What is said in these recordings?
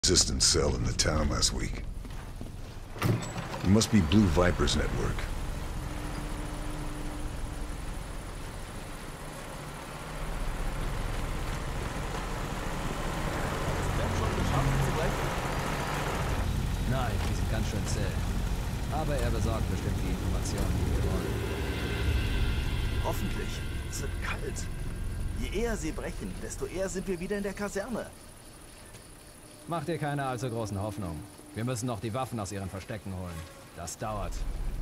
Resistance cell in the town last week. It must be Blue Viper's network. Nein, die sind ganz schön zäh. Aber er besorgt bestimmt die Informationen, die wir wollen. Hoffentlich. Es wird kalt. Je eher sie brechen, desto eher sind wir wieder in der Kaserne. Mach dir keine allzu großen Hoffnungen. Wir müssen noch die Waffen aus ihren Verstecken holen. Das dauert.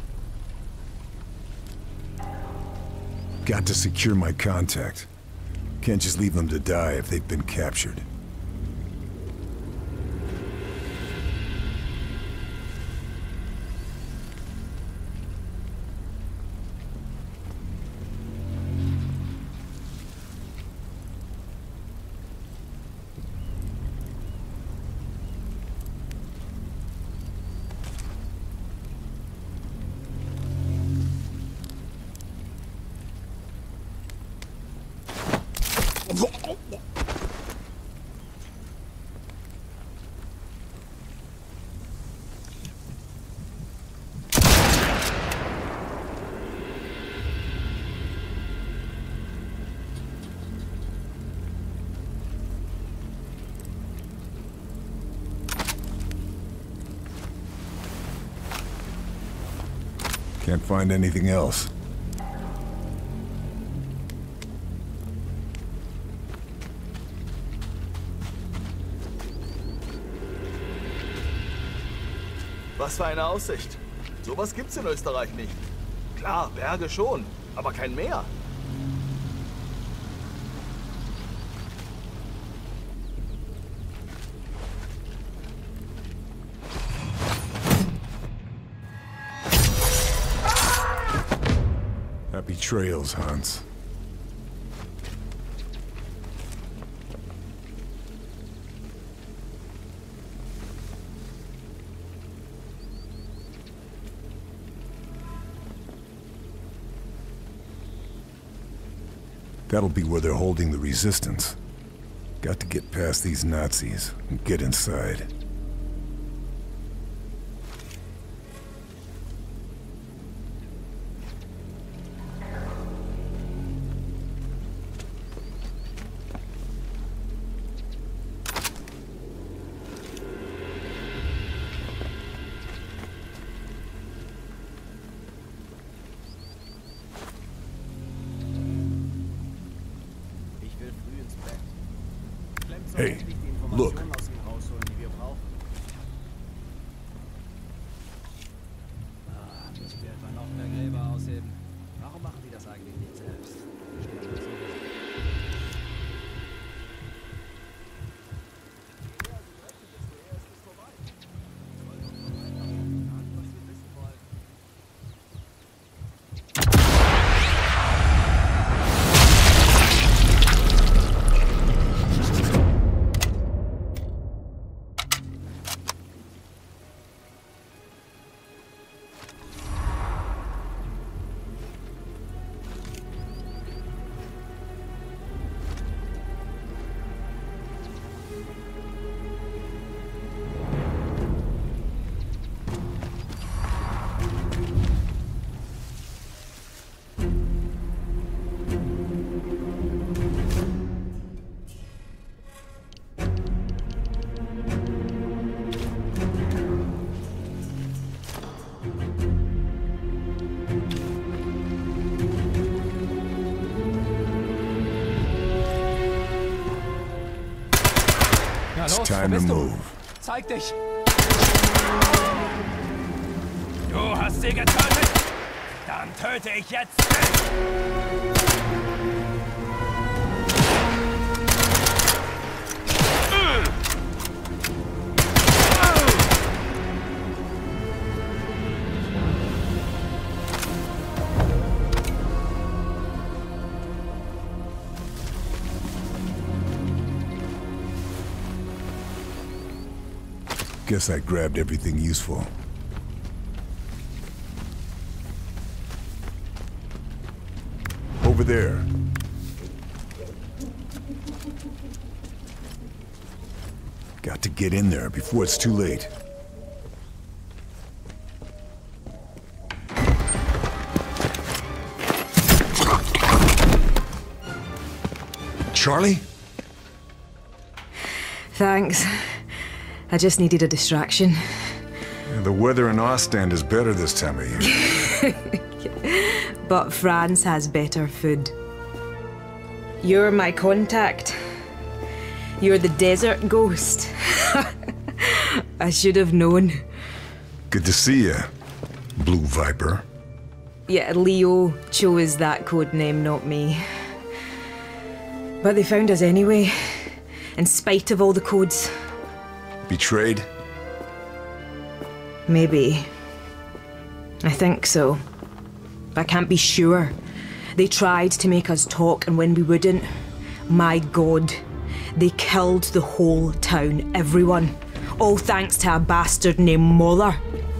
Got to secure my contact. Can't just leave them to die if they've been captured. Can't find anything else. Was für eine Aussicht. Sowas gibt's in Österreich nicht. Klar, Berge schon, aber kein Meer. Happy trails, Hans. That'll be where they're holding the resistance. Got to get past these Nazis and get inside. Hey, look. Müssen wir etwa noch mehr Gräber ausheben? Warum machen die das eigentlich nicht selbst? It's time to move. Zeig dich! Du hast sie getötet? Dann töte ich jetzt dich! Guess I grabbed everything useful. Over there. Got to get in there before it's too late. Charlie? Thanks. I just needed a distraction. The weather in Ostend is better this time of year. But France has better food. You're my contact. You're the desert ghost. I should have known. Good to see you, Blue Viper. Yeah, Leo chose that code name, not me. But they found us anyway, in spite of all the codes. Betrayed? Maybe. I think so. I can't be sure. They tried to make us talk, and when we wouldn't, my God, they killed the whole town, everyone. All thanks to a bastard named Moller.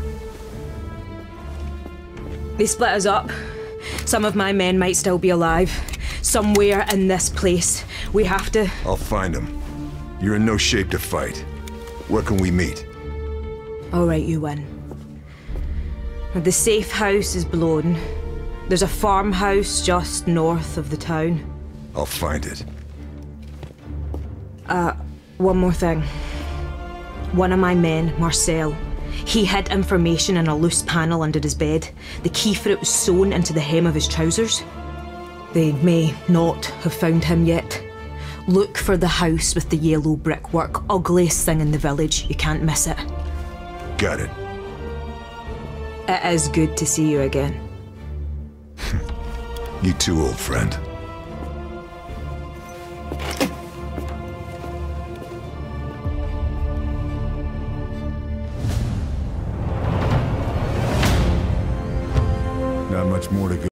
They split us up. Some of my men might still be alive. Somewhere in this place. We have to... I'll find him. You're in no shape to fight. Where can we meet? All right, you win. The safe house is blown. There's a farmhouse just north of the town. I'll find it. One more thing. One of my men, Marcel, he hid information in a loose panel under his bed. The key for it was sewn into the hem of his trousers. They may not have found him yet. Look for the house with the yellow brickwork. Ugliest thing in the village. You can't miss it. Got it. It is good to see you again. You too, old friend. Not much more to go.